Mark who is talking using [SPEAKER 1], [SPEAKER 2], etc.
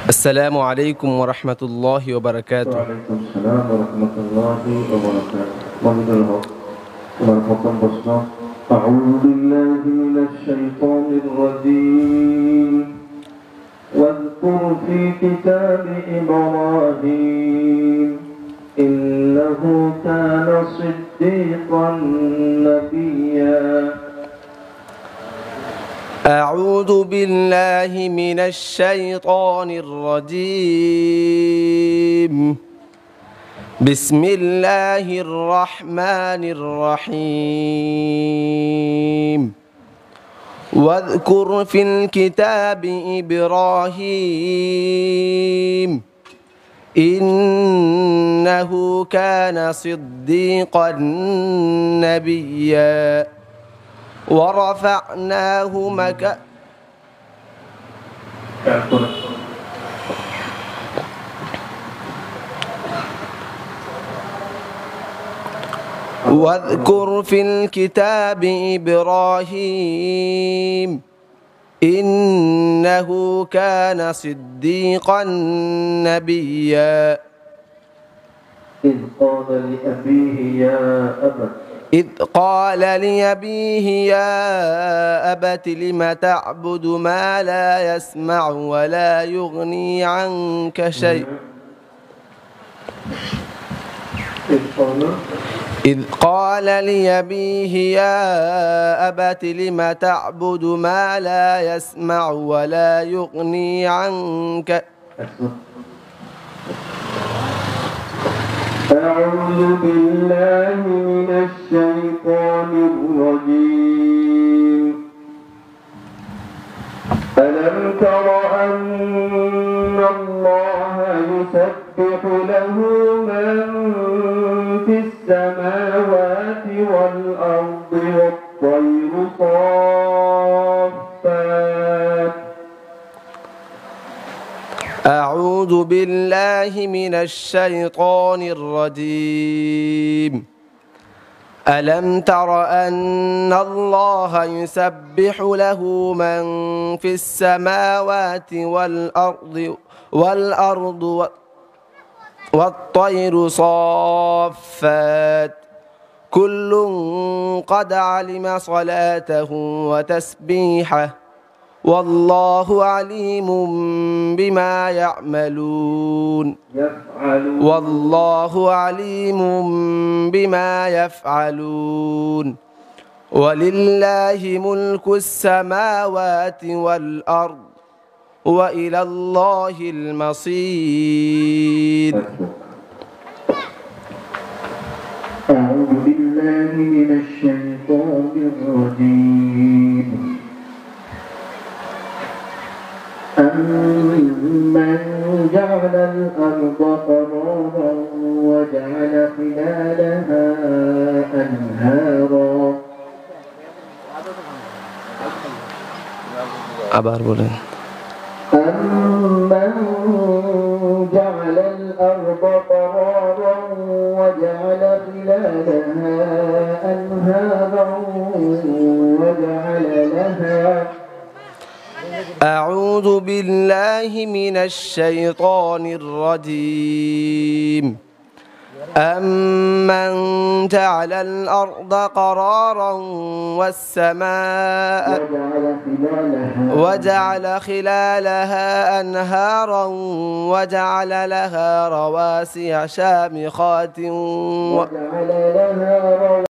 [SPEAKER 1] السلام عليكم ورحمة الله وبركاته.
[SPEAKER 2] وعليكم السلام ورحمة الله وبركاته. أعوذ بالله من الشيطان الرجيم. واذكر في كتاب إبراهيم إنه كان صديقا نبيا.
[SPEAKER 1] أعوذ بالله من الشيطان الرجيم. بسم الله الرحمن الرحيم. واذكر في الكتاب إبراهيم إنه كان صديقا نبيا ورفعناه واذكر في الكتاب إبراهيم إنه كان صديقا نبيا إذ قال لأبيه يا أبت لم تعبد ما لا يسمع ولا يغني عنك شيئا. إذ قال لأبيه يا أبت لم تعبد ما لا يسمع ولا يغني عنك.
[SPEAKER 2] أعوذ بالله من الشيطان الرجيم. ألم تر أن الله يسبح له من في السماوات والأرض والطير صافات.
[SPEAKER 1] أعوذ بالله من الشيطان الرجيم. ألم تر أن الله يسبح له من في السماوات والأرض والطير صافات كل قد علم صلاته وتسبيحه والله عليم بما يعملون. والله عليم بما يفعلون. ولله ملك السماوات والأرض وإلى الله المصير.
[SPEAKER 2] أعوذ بالله من الشيطان الرجيم. أمن جعل الأرض قرارا وجعل خلالها أنهارا. أمن جعل الأرض قرارا وجعل خلالها أنهارا وجعل لها.
[SPEAKER 1] أعوذ بالله من الشيطان الرجيم. أمن جعل الأرض قرارا والسماء وجعل خلالها أنهارا وجعل لها رواسي شامخات